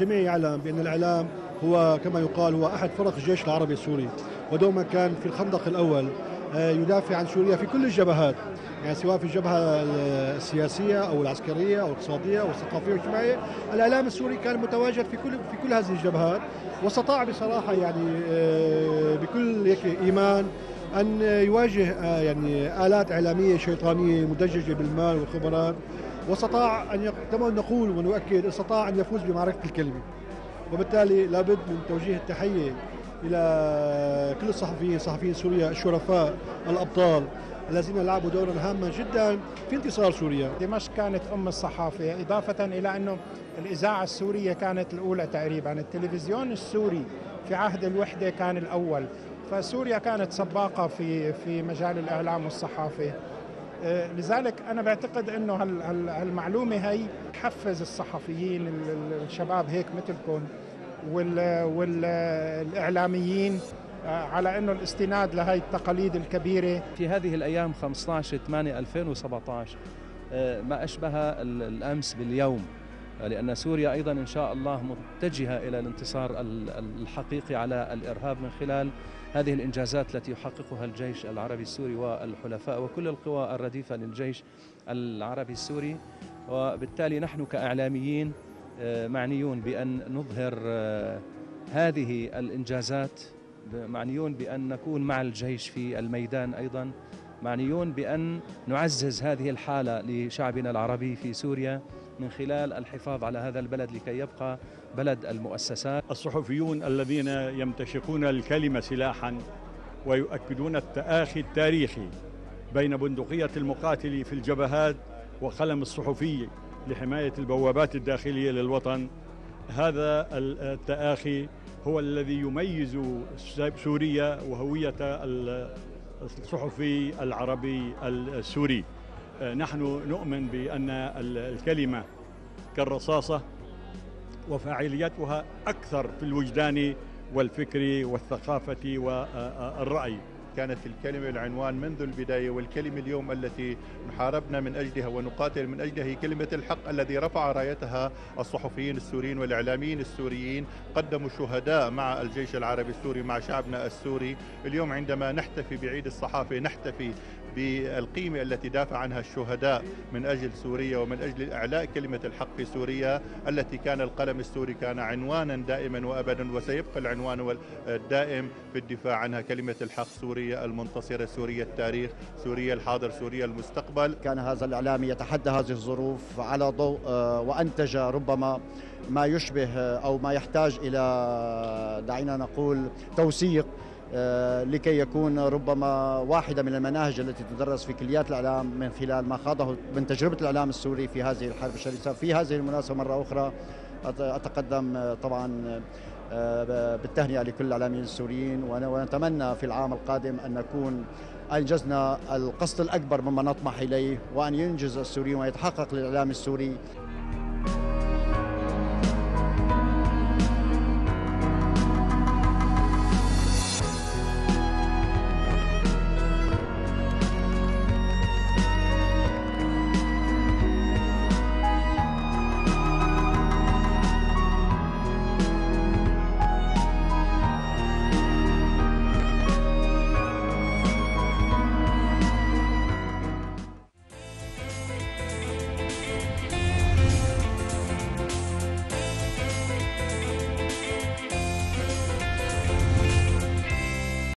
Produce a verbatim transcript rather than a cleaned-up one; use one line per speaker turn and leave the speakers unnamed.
الجميع يعلم بأن الإعلام هو كما يقال هو أحد فرق الجيش العربي السوري، ودوما كان في الخندق الأول يدافع عن سوريا في كل الجبهات، يعني سواء في الجبهة السياسية أو العسكرية أو الاقتصادية أو الثقافية والاجتماعية. الإعلام السوري كان متواجد في كل في كل هذه الجبهات، واستطاع بصراحة يعني بكل إيمان أن يواجه يعني آلات إعلامية شيطانية مدججة بالمال والخبرات، واستطاع أن كما نقول ونؤكد استطاع أن يفوز بمعركة الكلمة. وبالتالي لابد من توجيه التحية إلى كل الصحفيين صحفيين سوريا الشرفاء الأبطال الذين لعبوا دورا هاما جدا في انتصار سوريا.
دمشق كانت أم الصحافة، إضافة إلى أنه الإذاعة السورية كانت الأولى تقريبا، التلفزيون السوري في عهد الوحدة كان الأول، فسوريا كانت سباقة في في مجال الإعلام والصحافة. لذلك أنا بعتقد أنه هالمعلومة هي تحفز الصحفيين الشباب هيك مثلكم والإعلاميين على أنه الاستناد لهي التقاليد الكبيرة.
في هذه الأيام خمسة عشر ثمانية ألفين وسبعة عشر ما أشبه الأمس باليوم، لأن سوريا أيضا إن شاء الله متجهة إلى الانتصار الحقيقي على الإرهاب من خلال هذه الإنجازات التي يحققها الجيش العربي السوري والحلفاء وكل القوى الرديفة للجيش العربي السوري. وبالتالي نحن كإعلاميين معنيون بأن نظهر هذه الإنجازات، معنيون بأن نكون مع الجيش في الميدان، أيضا معنيون بأن نعزز هذه الحالة لشعبنا العربي في سوريا من خلال الحفاظ على هذا البلد لكي يبقى بلد المؤسسات.
الصحفيون الذين يمتشقون الكلمة سلاحا ويؤكدون التآخي التاريخي بين بندقية المقاتل في الجبهات وقلم الصحفي لحماية البوابات الداخلية للوطن، هذا التآخي هو الذي يميز سوريا وهوية الصحفي العربي السوري. نحن نؤمن بأن الكلمة كالرصاصة وفاعليتها أكثر في الوجدان والفكر والثقافة والرأي.
كانت الكلمة العنوان منذ البداية، والكلمة اليوم التي حاربنا من أجلها ونقاتل من أجلها هي كلمة الحق الذي رفع رايتها الصحفيين السوريين والإعلاميين السوريين، قدموا شهداء مع الجيش العربي السوري مع شعبنا السوري. اليوم عندما نحتفي بعيد الصحافة نحتفي بالقيمة التي دافع عنها الشهداء من أجل سوريا ومن أجل إعلاء كلمة الحق في سوريا، التي كان القلم السوري كان عنوانا دائما وأبدا وسيبقى العنوان الدائم في الدفاع عنها، كلمة الحق، سوريا المنتصرة، سوريا التاريخ، سوريا الحاضر، سوريا المستقبل.
كان هذا الإعلامي يتحدى هذه الظروف على ضوء وأنتج ربما ما يشبه أو ما يحتاج إلى دعينا نقول توثيق لكي يكون ربما واحدة من المناهج التي تدرس في كليات الإعلام من خلال ما خاضه من تجربة الإعلام السوري في هذه الحرب الشرسة. في هذه المناسبة مرة أخرى أتقدم طبعا بالتهنئة لكل الإعلاميين السوريين، ونتمنى في العام القادم أن نكون أنجزنا القصد الأكبر مما نطمح إليه، وأن ينجز السوريين ويتحقق للإعلام السوري